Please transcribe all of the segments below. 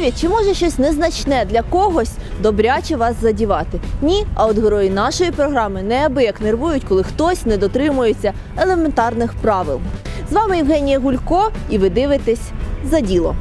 Таке, чи може щось незначне для когось добряче вас задівати? Ні, а от герої нашої програми неабияк нервують, коли хтось не дотримується елементарних правил. З вами Євгенія Гулько, і ви дивитесь «За діло».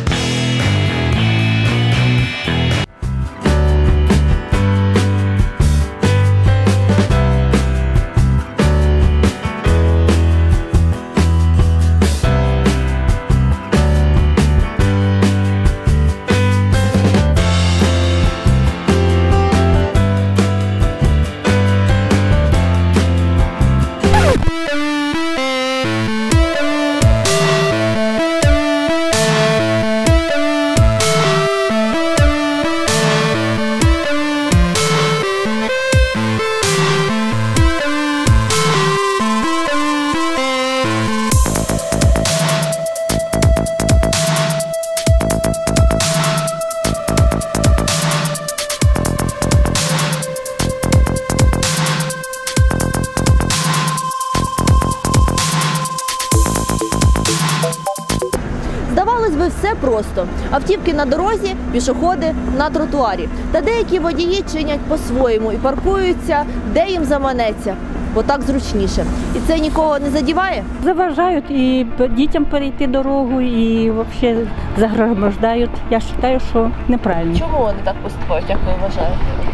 Здавалось би, все просто. Автівки на дорозі, пішоходи на тротуарі. Та деякі водії чинять по-своєму і паркуються, де їм заманеться, бо так зручніше. І це нікого не задіває? Заважають і дітям перейти дорогу, і взагалі загромождають. Я вважаю, що неправильно. Чому вони так поступають, як ви вважаєте?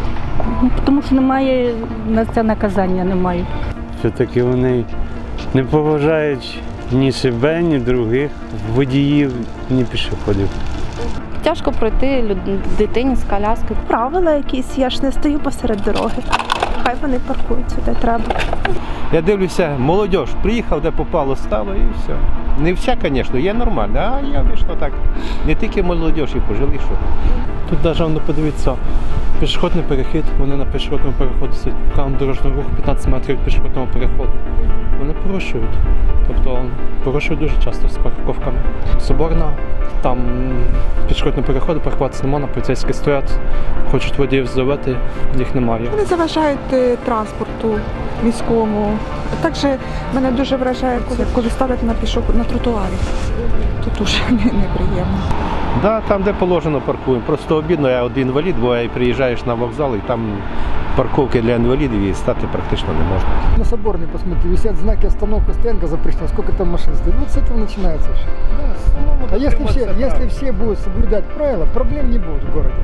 Тому що немає на це наказання, немає. Все-таки вони не поважають ні себе, ні других, водіїв, ні пішоходів. Тяжко пройти дитині з коляскою. Правила якісь, я ж не стою посеред дороги. Хай вони паркуються, де треба. Я дивлюся, молодь приїхав, де попало, стало і все. Не вся, звісно, є нормально, а я обично так. Не тільки молодь, і пожилі, що. Тут навіть, воно подивіться, пішохідний перехід, вони на пішохідному переході сидять, правило дорожнього руху 15 метрів від пішохідного переходу. Вони порушують, тобто порушують дуже часто з парковками. Соборна, там пішохідні переходи, паркуватися не можна, поліцейські стоять, хочуть водіїв зловити, їх немає. Вони заважають транспорту міському. Також мене дуже вражає, коли ставлять на тротуарі. Тут дуже неприємно. Да, там, де положено, паркуємо. Просто обідно, я один інвалід, бо приїжджаєш на вокзал і там парковки для инвалидов и стати практично не можно. На Соборной, посмотрите, висят знаки «Остановка, стоянка запрещена». Сколько там машин стоит? Вот с этого начинается все. Да, а если все будут соблюдать правила, проблем не будет в городе.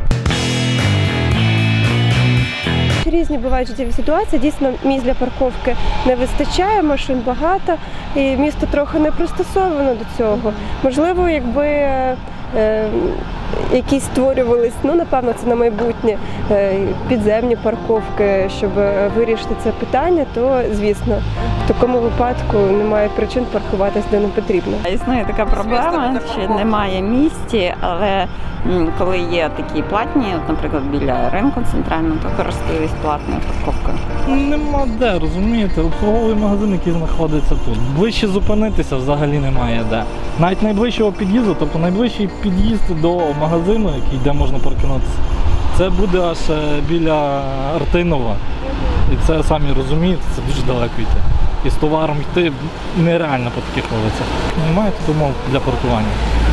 Різні бувають життєві ситуації. Дійсно, місць для парковки не вистачає, машин багато, і місто трохи не пристосовано до цього. Можливо, якби якісь створювались, напевно, це на майбутнє, підземні парковки, щоб вирішити це питання, то, звісно, в такому випадку немає причин паркуватись де не потрібно. Існує така проблема, що немає місць, але коли є такі платні, от, наприклад, біля ринку центрального, то користуюсь платною парковкою. Нема де, розумієте, обслуговує магазин, який знаходиться тут. Ближче зупинитися взагалі немає де. Навіть найближчого під'їзду, тобто найближчий під'їзд до магазину, де можна паркуватися, це буде аж біля Артинова. І це, самі розумієте, це дуже далеко йти. І з товаром йти нереально по таких вулицях. Немає тут умов для паркування.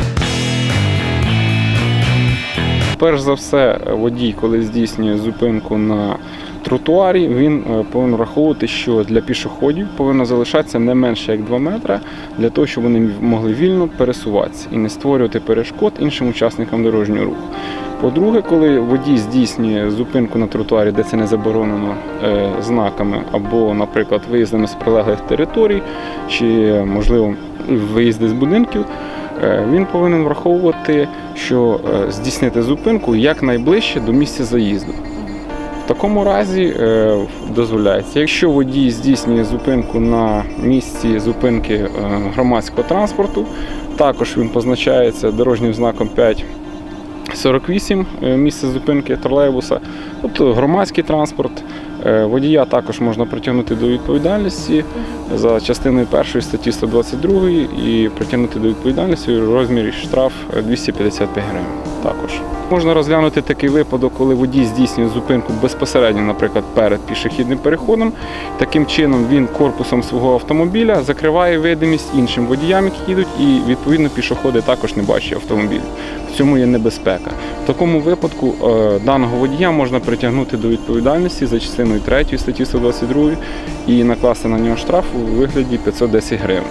Перш за все, водій, коли здійснює зупинку на тротуарі, він повинен враховувати, що для пішоходів повинно залишатися не менше як 2 метри, для того, щоб вони могли вільно пересуватися і не створювати перешкод іншим учасникам дорожнього руху. По-друге, коли водій здійснює зупинку на тротуарі, де це не заборонено знаками, або, наприклад, виїздами з прилеглих територій, чи, можливо, виїзди з будинків, він повинен враховувати, що здійснити зупинку якнайближче до місця заїзду. В такому разі дозволяється, якщо водій здійснює зупинку на місці зупинки громадського транспорту, також він позначається дорожнім знаком 548 місце зупинки тролейбуса, тобто громадський транспорт. Водія також можна притягнути до відповідальності за частиною 1 статті 122 і притягнути до відповідальності у розмірі штраф 255 гривень. також. Можна розглянути такий випадок, коли водій здійснює зупинку безпосередньо, наприклад, перед пішохідним переходом. Таким чином він корпусом свого автомобіля закриває видимість іншим водіям, які їдуть, і відповідно пішоходи також не бачать автомобіль. В цьому є небезпека. В такому випадку даного водія можна притягнути до відповідальності за частиною 3 статті 122 і накласти на нього штраф у вигляді 510 гривень.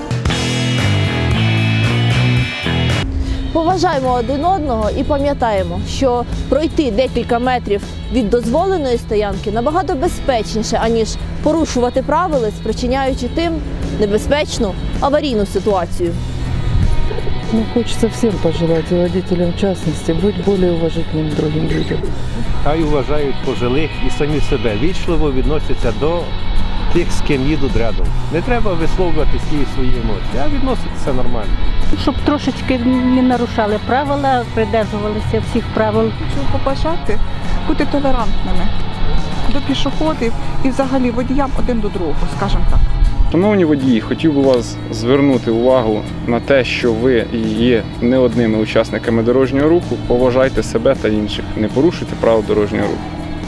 Поважаємо один одного і пам'ятаємо, що пройти декілька метрів від дозволеної стоянки набагато безпечніше, аніж порушувати правила, спричиняючи тим небезпечну аварійну ситуацію. Ну, хочется всем пожелать, и водителям в частности, быть более уважительным к другим людям. Хай вважають пожилих і самі себе, вічливо відносяться до тих, з ким їдуть рядом. Не треба висловлювати свої емоції, а відноситися нормально. Щоб трошечки не нарушали правила, придержувалися всіх правил. Хочу побажати бути толерантними до пішоходів і взагалі водіям один до другого, скажімо так. Шановні водії, хотів би вас звернути увагу на те, що ви є не одними учасниками дорожнього руху. Поважайте себе та інших, не порушуйте правил дорожнього руху.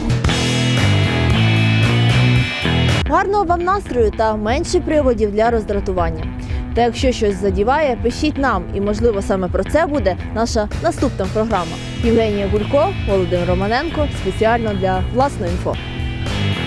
Гарного вам настрою та менше приводів для роздратування. Та якщо щось задіває, пишіть нам, і можливо саме про це буде наша наступна програма. Євгенія Гулько, Володимир Романенко, спеціально для Власної інфо.